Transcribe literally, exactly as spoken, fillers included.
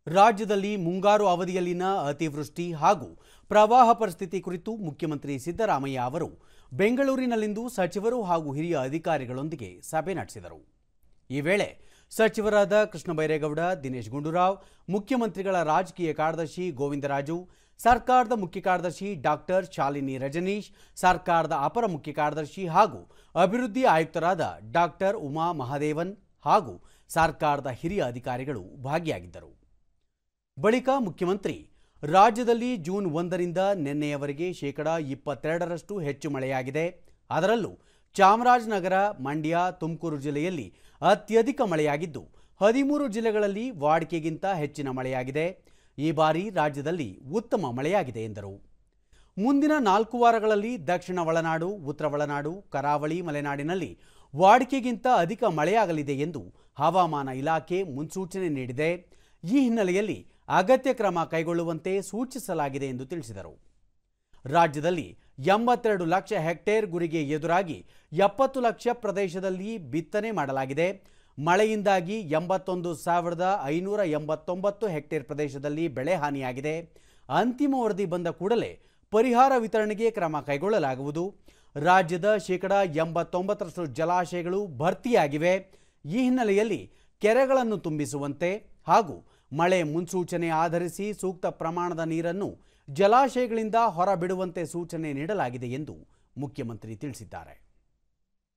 ರಾಜ್ಯದಲ್ಲಿ ಮುಂಗಾರು ಅವಧಿಯಲ್ಲಿನ ಅತಿವೃಷ್ಟಿ ಹಾಗೂ ಪ್ರವಾಹ ಪರಿಸ್ಥಿತಿ ಕುರಿತು ಮುಖ್ಯಮಂತ್ರಿ ಸಿದ್ದರಾಮಯ್ಯ ಅವರು ಬೆಂಗಳೂರಿನಲ್ಲಿಂದು ಸಚಿವರು ಹಾಗೂ ಹಿರಿಯ ಅಧಿಕಾರಿಗಳೊಂದಿಗೆ ಸಭೆ ನಡೆಸಿದರು. ಈ ವೇಳೆ ಸಚಿವರಾದ ಕೃಷ್ಣ ಬೈರೇಗೌಡ, ದಿನೇಶ್ ಗುಂಡೂರಾವ್, ಮುಖ್ಯಮಂತ್ರಿಗಳ ರಾಜಕೀಯ ಕಾರ್ಯದರ್ಶಿ ಗೋವಿಂದರಾಜು, ಸರ್ಕಾರದ ಮುಖ್ಯ ಕಾರ್ಯದರ್ಶಿ ಡಾಕ್ಟರ್ ಶಾಲಿನಿ ರಜನೀಶ್, ಸರ್ಕಾರದ ಅಪರ ಮುಖ್ಯ ಕಾರ್ಯದರ್ಶಿ ಹಾಗೂ ಅಭಿವೃದ್ಧಿ ಆಯುಕ್ತರಾದ ಡಾಕ್ಟರ್ ಉಮಾ ಮಹಾದೇವನ್ ಹಾಗೂ ಸರ್ಕಾರದ ಹಿರಿಯ ಅಧಿಕಾರಿಗಳು ಭಾಗಿಯಾಗಿದ್ದರು. ಬಳಿಕ ಮುಖ್ಯಮಂತ್ರಿ ರಾಜ್ಯದಲ್ಲಿ ಜೂನ್ ಒಂದರಿಂದ ನಿನ್ನೆಯವರೆಗೆ ಶೇಕಡ ಇಪ್ಪತ್ತೆರಡರಷ್ಟು ಹೆಚ್ಚು ಮಳೆಯಾಗಿದೆ, ಅದರಲ್ಲೂ ಚಾಮರಾಜನಗರ, ಮಂಡ್ಯ, ತುಮಕೂರು ಜಿಲ್ಲೆಯಲ್ಲಿ ಅತ್ಯಧಿಕ ಮಳೆಯಾಗಿದ್ದು ಹದಿಮೂರು ಜಿಲ್ಲೆಗಳಲ್ಲಿ ವಾಡಿಕೆಗಿಂತ ಹೆಚ್ಚಿನ ಮಳೆಯಾಗಿದೆ. ಈ ಬಾರಿ ರಾಜ್ಯದಲ್ಲಿ ಉತ್ತಮ ಮಳೆಯಾಗಿದೆ ಎಂದರು. ಮುಂದಿನ ನಾಲ್ಕು ವಾರಗಳಲ್ಲಿ ದಕ್ಷಿಣ ಒಳನಾಡು, ಉತ್ತರ ಒಳನಾಡು, ಕರಾವಳಿ, ಮಲೆನಾಡಿನಲ್ಲಿ ವಾಡಿಕೆಗಿಂತ ಅಧಿಕ ಮಳೆಯಾಗಲಿದೆ ಎಂದು ಹವಾಮಾನ ಇಲಾಖೆ ಮುನ್ಸೂಚನೆ ನೀಡಿದೆ. ಈ ಹಿನ್ನೆಲೆಯಲ್ಲಿ ಅಗತ್ಯ ಕ್ರಮ ಕೈಗೊಳ್ಳುವಂತೆ ಸೂಚಿಸಲಾಗಿದೆ ಎಂದು ತಿಳಿಸಿದರು. ರಾಜ್ಯದಲ್ಲಿ ಎಂಬತ್ತೆರಡು ಲಕ್ಷ ಹೆಕ್ಟೇರ್ ಗುರಿಗೆ ಎದುರಾಗಿ ಎಪ್ಪತ್ತು ಲಕ್ಷ ಪ್ರದೇಶದಲ್ಲಿ ಬಿತ್ತನೆ ಮಾಡಲಾಗಿದೆ. ಮಳೆಯಿಂದಾಗಿ ಎಂಬತ್ತೊಂದು ಸಾವಿರದ ಐನೂರ ಎಂಬತ್ತೊಂಬತ್ತು ಹೆಕ್ಟೇರ್ ಪ್ರದೇಶದಲ್ಲಿ ಬೆಳೆ ಹಾನಿಯಾಗಿದೆ. ಅಂತಿಮ ವರದಿ ಬಂದ ಕೂಡಲೇ ಪರಿಹಾರ ವಿತರಣೆಗೆ ಕ್ರಮ ಕೈಗೊಳ್ಳಲಾಗುವುದು. ರಾಜ್ಯದ ಶೇಕಡ ಎಂಬತ್ತೊಂಬತ್ತರಷ್ಟು ಜಲಾಶಯಗಳು ಭರ್ತಿಯಾಗಿವೆ. ಈ ಹಿನ್ನೆಲೆಯಲ್ಲಿ ಕೆರೆಗಳನ್ನು ತುಂಬಿಸುವಂತೆ ಹಾಗೂ ಮಳೆ ಮುನ್ಸೂಚನೆ ಆಧರಿಸಿ ಸೂಕ್ತ ಪ್ರಮಾಣದ ನೀರನ್ನು ಜಲಾಶಯಗಳಿಂದ ಹೊರಬಿಡುವಂತೆ ಸೂಚನೆ ನೀಡಲಾಗಿದೆ ಎಂದು ಮುಖ್ಯಮಂತ್ರಿ ತಿಳಿಸಿದ್ದಾರೆ.